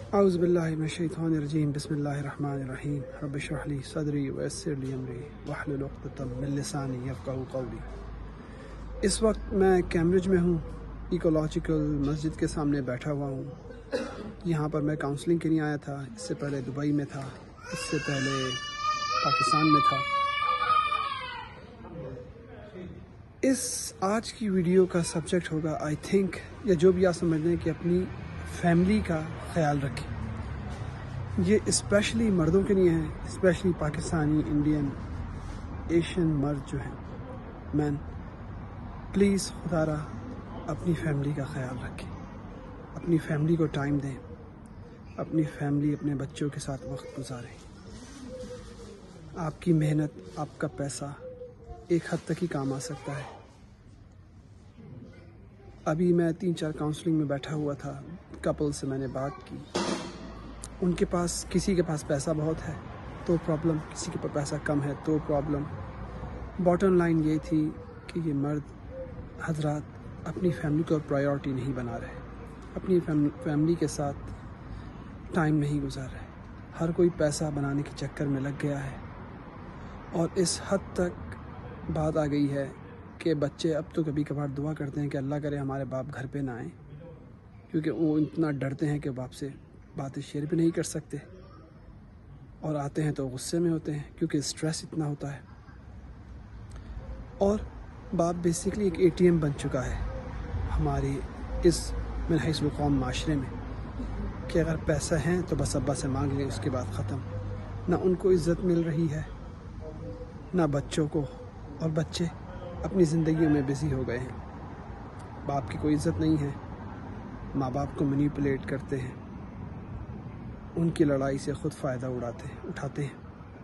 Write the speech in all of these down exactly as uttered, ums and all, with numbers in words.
اعوذ باللہ من الشیطان الرجیم بسم اللہ الرحمن الرحیم رب اشرح لی صدری ویسر لی امری واحلل عقدۃ من لسانی یفقہوا قولی۔ اس وقت میں کیمبرج میں ہوں، ایکولوجیکل مسجد کے سامنے بیٹھا ہوا ہوں۔ یہاں پر میں کاؤنسلنگ کے لیے آیا تھا، اس سے پہلے دبئی میں تھا، اس سے پہلے پاکستان میں تھا۔ اس آج کی ویڈیو کا سبجیکٹ ہوگا آئی تھنک، یا جو بھی آپ سمجھ لیں، کہ اپنی فیملی کا خیال رکھیں۔ یہ اسپیشلی مردوں کے لیے ہیں، اسپیشلی پاکستانی، انڈین، ایشین مرد جو ہیں، مین، پلیز خدا را اپنی فیملی کا خیال رکھیں، اپنی فیملی کو ٹائم دیں، اپنی فیملی اپنے بچوں کے ساتھ وقت گزاریں۔ آپ کی محنت، آپ کا پیسہ ایک حد تک ہی کام آ سکتا ہے۔ ابھی میں تین چار کاؤنسلنگ میں بیٹھا ہوا تھا، کپل سے میں نے بات کی، ان کے پاس کسی کے پاس پیسہ بہت ہے تو پرابلم، کسی کے پاس پیسہ کم ہے تو پرابلم۔ باٹم لائن یہ تھی کہ یہ مرد حضرات اپنی فیملی کو پرائیورٹی نہیں بنا رہے، اپنی فیملی کے ساتھ ٹائم نہیں گزار رہے، ہر کوئی پیسہ بنانے کے چکر میں لگ گیا ہے، اور اس حد تک بات آ گئی ہے کہ بچے اب تو کبھی کبھار دعا کرتے ہیں کہ اللہ کرے ہمارے باپ گھر پہ نہ آئیں، کیونکہ وہ اتنا ڈرتے ہیں کہ باپ سے باتیں شیئر بھی نہیں کر سکتے، اور آتے ہیں تو غصے میں ہوتے ہیں کیونکہ اسٹریس اتنا ہوتا ہے۔ اور باپ بیسیکلی ایک اے ٹی ایم بن چکا ہے ہماری اس من حیث القوم معاشرے میں، کہ اگر پیسہ ہیں تو بس ابا سے مانگ لیں، اس کے بعد ختم۔ نہ ان کو عزت مل رہی ہے، نہ بچوں کو، اور بچے اپنی زندگیوں میں بزی ہو گئے ہیں۔ باپ کی کوئی عزت نہیں ہے، ماں باپ کو مینیپولیٹ کرتے ہیں، ان کی لڑائی سے خود فائدہ اڑاتے ہیں اٹھاتے ہیں،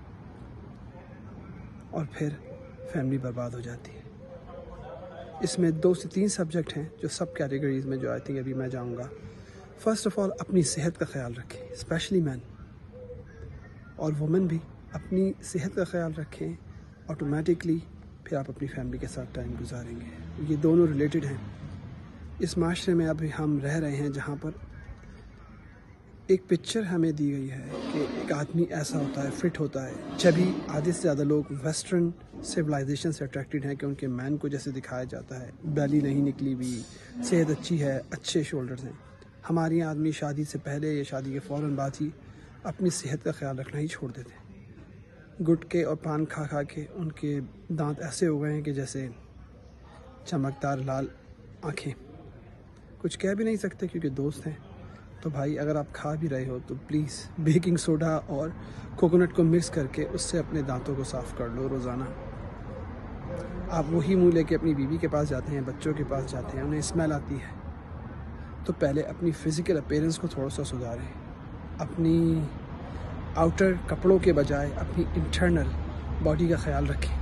اور پھر فیملی برباد ہو جاتی ہے۔ اس میں دو سے تین سبجیکٹ ہیں جو سب کیٹیگریز میں جو آئی تھنک ابھی میں جاؤں گا۔ فرسٹ آف آل، اپنی صحت کا خیال رکھیں، اسپیشلی مین اور وومن بھی اپنی صحت کا خیال رکھیں، آٹومیٹکلی پھر آپ اپنی فیملی کے ساتھ ٹائم گزاریں گے۔ یہ دونوں ریلیٹڈ ہیں۔ اس معاشرے میں ابھی ہم رہ رہے ہیں جہاں پر ایک پکچر ہمیں دی گئی ہے کہ ایک آدمی ایسا ہوتا ہے، فٹ ہوتا ہے، جبھی آدھے سے زیادہ لوگ ویسٹرن سویلائزیشن سے اٹریکٹڈ ہیں کہ ان کے مین کو جیسے دکھایا جاتا ہے، بیلی نہیں نکلی ہوئی، صحت اچھی ہے، اچھے شولڈرز ہیں۔ ہمارے یہاں آدمی شادی سے پہلے یا شادی کے فوراً بعد ہی اپنی صحت کا خیال رکھنا ہی چھوڑ دیتے ہیں۔ گٹکے اور پان کھا کھا کے ان کے دانت ایسے ہو گئے ہیں کہ جیسے چمکدار لال آنکھیں، کچھ کہہ بھی نہیں سکتے کیونکہ دوست ہیں۔ تو بھائی اگر آپ کھا بھی رہے ہو تو پلیز بیکنگ سوڈا اور کوکونٹ کو مکس کر کے اس سے اپنے دانتوں کو صاف کر لو روزانہ۔ آپ وہی منہ لے کے اپنی بیوی کے پاس جاتے ہیں، بچوں کے پاس جاتے ہیں، انہیں اسمیل آتی ہے، تو پہلے اپنی فزیکل اپیرنس کو تھوڑا سا سدھاریں، اپنی آؤٹر کپڑوں کے بجائے اپنی انٹرنل باڈی کا خیال رکھیں،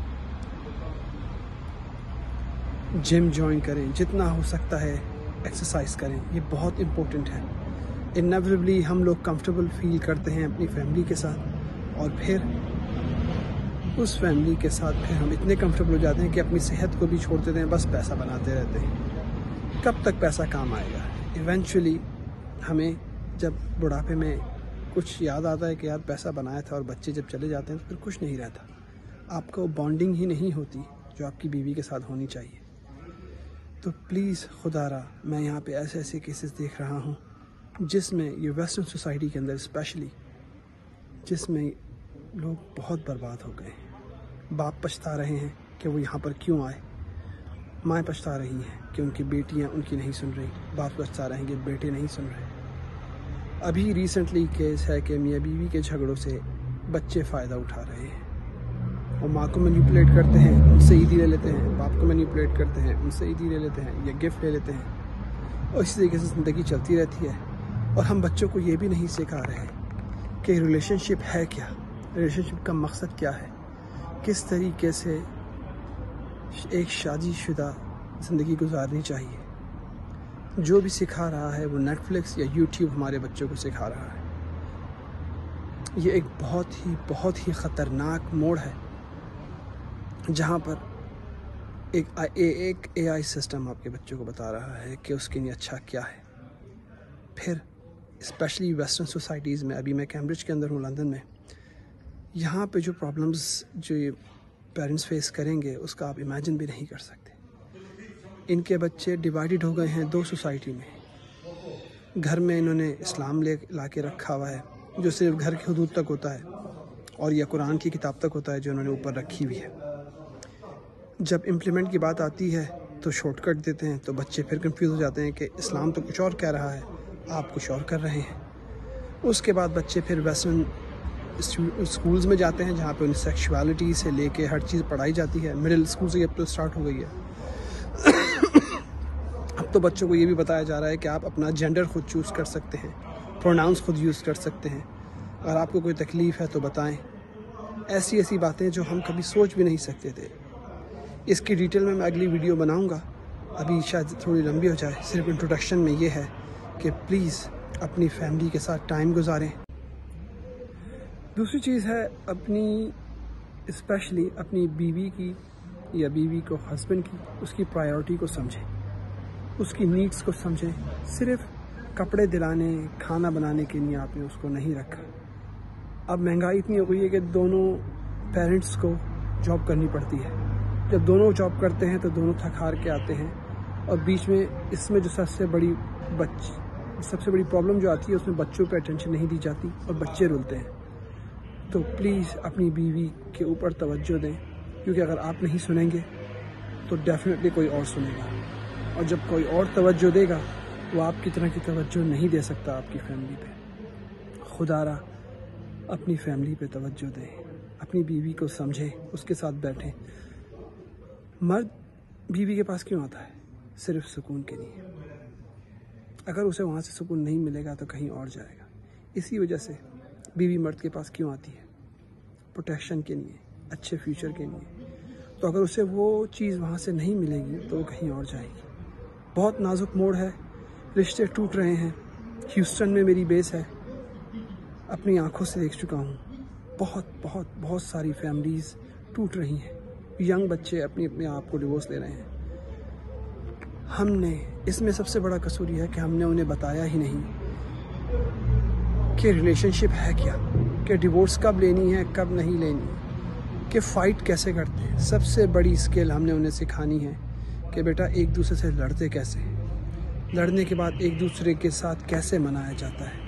جم جوائن کریں، جتنا ہو سکتا ہے ایکسرسائز کریں، یہ بہت امپورٹنٹ ہے۔ انیویٹیبلی ہم لوگ کمفرٹیبل فیل کرتے ہیں اپنی فیملی کے ساتھ، اور پھر اس فیملی کے ساتھ پھر ہم اتنے کمفرٹیبل ہو جاتے ہیں کہ اپنی صحت کو بھی چھوڑ دیتے ہیں، بس پیسہ بناتے رہتے ہیں۔ کب تک پیسہ کام آئے گا؟ ایونچولی ہمیں جب بڑھاپے میں کچھ یاد آتا ہے کہ یار پیسہ بنایا تھا، اور بچے جب چلے جاتے ہیں تو پھر کچھ نہیں رہتا، آپ کو بانڈنگ ہی نہیں ہوتی جو آپ کی بیوی کے ساتھ ہونی چاہیے۔ تو پلیز خدا را، میں یہاں پہ ایسے ایسے کیسز دیکھ رہا ہوں جس میں یہ ویسٹرن سوسائٹی کے اندر اسپیشلی، جس میں لوگ بہت برباد ہو گئے ہیں۔ باپ پچھتا رہے ہیں کہ وہ یہاں پر کیوں آئے، مائیں پچھتا رہی ہیں کہ ان کی بیٹیاں ان کی نہیں سن رہی، باپ پچھتا رہے ہیں کہ بیٹے نہیں سن رہے۔ ابھی ریسنٹلی کیس ہے کہ میاں بیوی کے جھگڑوں سے بچے فائدہ اٹھا رہے ہیں، اور ماں کو مینیپولیٹ کرتے ہیں، ان سے عیدی لے لیتے ہیں، باپ کو مینیپولیٹ کرتے ہیں، ان سے عیدی لے لیتے ہیں یا گفٹ لے لیتے ہیں، اور اسی طریقے سے زندگی چلتی رہتی ہے۔ اور ہم بچوں کو یہ بھی نہیں سکھا رہے کہ ریلیشن شپ ہے کیا، ریلیشن شپ کا مقصد کیا ہے، کس طریقے سے ایک شادی شدہ زندگی گزارنی چاہیے۔ جو بھی سکھا رہا ہے وہ نیٹ فلکس یا یوٹیوب ہمارے بچوں کو سکھا رہا ہے۔ یہ ایک بہت ہی بہت ہی خطرناک موڑ ہے جہاں پر ایک ایک اے آئی سسٹم آپ کے بچوں کو بتا رہا ہے کہ اس کے لیے اچھا کیا ہے، پھر اسپیشلی ویسٹرن سوسائٹیز میں. ابھی میں کیمبرج کے اندر ہوں لندن میں. یہاں پہ جو پرابلمز جو یہ پیرنٹس فیس کریں گے اس کا آپ امیجن بھی نہیں کر سکتے. ان کے بچے ڈیوائیڈڈ ہو گئے ہیں دو سوسائٹی میں. گھر میں انہوں نے اسلام لے لا کے رکھا ہوا ہے جو صرف گھر کی حدود تک ہوتا ہے, اور یا قرآن کی کتاب تک ہوتا ہے جو انہوں نے اوپر رکھی ہوئی ہے. جب امپلیمنٹ کی بات آتی ہے تو شارٹ کٹ دیتے ہیں, تو بچے پھر کنفیوز ہو جاتے ہیں کہ اسلام تو کچھ اور کہہ رہا ہے, آپ کچھ اور کر رہے ہیں. اس کے بعد بچے پھر ویسٹرن اسکولز میں جاتے ہیں جہاں پہ ان سیکشوالٹی سے لے کے ہر چیز پڑھائی جاتی ہے. مڈل اسکول سے اب تو اسٹارٹ ہو گئی ہے. اب تو بچوں کو یہ بھی بتایا جا رہا ہے کہ آپ اپنا جینڈر خود چوز کر سکتے ہیں, پروناؤنس خود یوز کر سکتے ہیں, اگر آپ کو کوئی تکلیف ہے تو بتائیں. ایسی ایسی باتیں جو ہم کبھی سوچ بھی نہیں سکتے تھے. اس کی ڈیٹیل میں میں اگلی ویڈیو بناؤں گا, ابھی شاید تھوڑی لمبی ہو جائے. صرف انٹروڈکشن میں یہ ہے کہ پلیز اپنی فیملی کے ساتھ ٹائم گزاریں. دوسری چیز ہے اپنی اسپیشلی اپنی بیوی کی یا بیوی کو ہسبینڈ کی اس کی پرائیورٹی کو سمجھیں, اس کی نیڈس کو سمجھیں. صرف کپڑے دلانے کھانا بنانے کے لیے آپ نے اس کو نہیں رکھا. اب مہنگائی اتنی ہو گئی ہے کہ دونوں پیرنٹس کو جاب کرنی پڑتی ہے. جب دونوں جاب کرتے ہیں تو دونوں تھک ہار کے آتے ہیں, اور بیچ میں اس میں جو سب سے بڑی بچ سب سے بڑی پرابلم جو آتی ہے اس میں بچوں پہ اٹینشن نہیں دی جاتی اور بچے رولتے ہیں. تو پلیز اپنی بیوی کے اوپر توجہ دیں, کیونکہ اگر آپ نہیں سنیں گے تو ڈیفینیٹلی کوئی اور سنے گا, اور جب کوئی اور توجہ دے گا وہ آپ کی طرح کی توجہ نہیں دے سکتا آپ کی فیملی پہ. خدا را اپنی فیملی پہ توجہ دیں, اپنی بیوی کو سمجھیں, اس کے ساتھ بیٹھیں. مرد بیوی کے پاس کیوں آتا ہے؟ صرف سکون کے لیے. اگر اسے وہاں سے سکون نہیں ملے گا تو کہیں اور جائے گا. اسی وجہ سے بیوی مرد کے پاس کیوں آتی ہے؟ پروٹیکشن کے لیے, اچھے فیوچر کے لیے. تو اگر اسے وہ چیز وہاں سے نہیں ملے گی تو وہ کہیں اور جائے گی. بہت نازک موڑ ہے, رشتے ٹوٹ رہے ہیں. ہیوسٹن میں میری بیس ہے, اپنی آنکھوں سے دیکھ چکا ہوں. بہت بہت بہت ساری فیملیز ٹوٹ رہی ہیں. ینگ بچے اپنی اپنے آپ کو ڈیورس لے رہے ہیں. ہم نے اس میں سب سے بڑا قصور یہ ہے کہ ہم نے انہیں بتایا ہی نہیں کہ ریلیشن شپ ہے کیا, کہ ڈیورس کب لینی ہے کب نہیں لینی, کہ فائٹ کیسے کرتے ہیں. سب سے بڑی اسکل ہم نے انہیں سکھانی ہے کہ بیٹا ایک دوسرے سے لڑتے کیسے ہیں, لڑنے کے بعد ایک دوسرے کے ساتھ کیسے منایا جاتا ہے.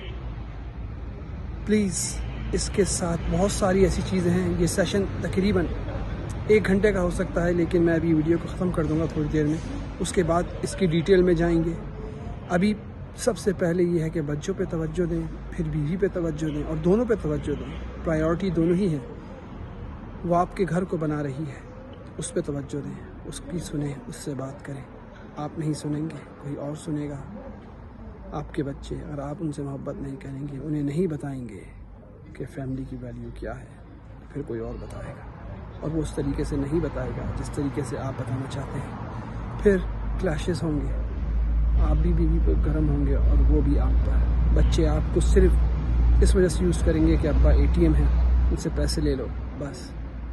پلیز اس کے ساتھ بہت ساری ایسی چیزیں ہیں. یہ سیشن تقریباً ایک گھنٹے کا ہو سکتا ہے, لیکن میں ابھی ویڈیو کو ختم کر دوں گا تھوڑی دیر میں. اس کے بعد اس کی ڈیٹیل میں جائیں گے. ابھی سب سے پہلے یہ ہے کہ بچوں پہ توجہ دیں, پھر بیوی پہ توجہ دیں, اور دونوں پہ توجہ دیں. پرائیورٹی دونوں ہی ہیں. وہ آپ کے گھر کو بنا رہی ہے, اس پہ توجہ دیں, اس کی سنیں, اس سے بات کریں. آپ نہیں سنیں گے کوئی اور سنے گا. آپ کے بچے اگر آپ ان سے محبت نہیں کریں گے, انہیں نہیں بتائیں گے کہ فیملی کی ویلیو کیا ہے, پھر کوئی اور بتائے گا, اور وہ اس طریقے سے نہیں بتائے گا جس طریقے سے آپ بتانا چاہتے ہیں. پھر کلیشز ہوں گے, آپ بھی بیوی پہ گرم ہوں گے اور وہ بھی آپ پر. بچے آپ کو صرف اس وجہ سے یوز کریں گے کہ ابا اے ٹی ایم ہے, ان سے پیسے لے لو بس.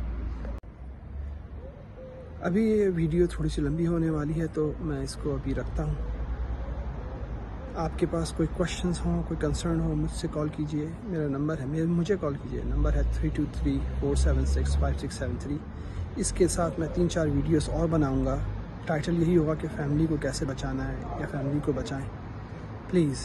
ابھی یہ ویڈیو تھوڑی سی لمبی ہونے والی ہے تو میں اس کو ابھی رکھتا ہوں. آپ کے پاس کوئی کوشچنس ہوں, کوئی کنسرن ہو, مجھ سے کال کیجئے. میرا نمبر ہے, مجھے کال کیجئے. نمبر ہے three two three four seven six five six seven three. اس کے ساتھ میں تین چار ویڈیوز اور بناؤں گا. ٹائٹل یہی ہوگا کہ فیملی کو کیسے بچانا ہے یا فیملی کو بچائیں. پلیز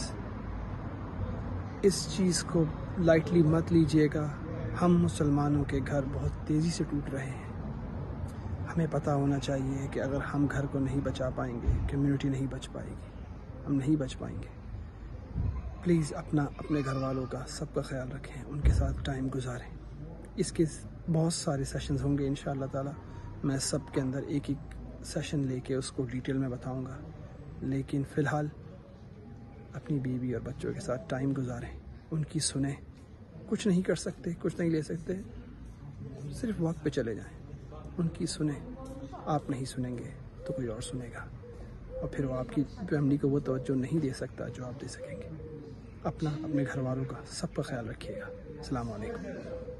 اس چیز کو لائٹلی مت لیجئے گا. ہم مسلمانوں کے گھر بہت تیزی سے ٹوٹ رہے ہیں. ہمیں پتہ ہونا چاہیے کہ اگر ہم گھر کو نہیں بچا پائیں گے, کمیونٹی نہیں بچ پائے گی, ہم نہیں بچ پائیں گے. پلیز اپنا اپنے گھر والوں کا سب کا خیال رکھیں, ان کے ساتھ ٹائم گزاریں. اس کے بہت سارے سیشنز ہوں گے انشاءاللہ تعالی. میں سب کے اندر ایک ایک سیشن لے کے اس کو ڈیٹیل میں بتاؤں گا. لیکن فی الحال اپنی بیوی اور بچوں کے ساتھ ٹائم گزاریں, ان کی سنیں. کچھ نہیں کر سکتے, کچھ نہیں لے سکتے, صرف واک پہ چلے جائیں, ان کی سنیں. آپ نہیں سنیں گے تو کوئی اور سنے گا, اور پھر وہ آپ کی فیملی کو وہ توجہ نہیں دے سکتا جو آپ دے سکیں گے. اپنا اپنے گھر والوں کا سب کا خیال رکھیے گا. السلام علیکم.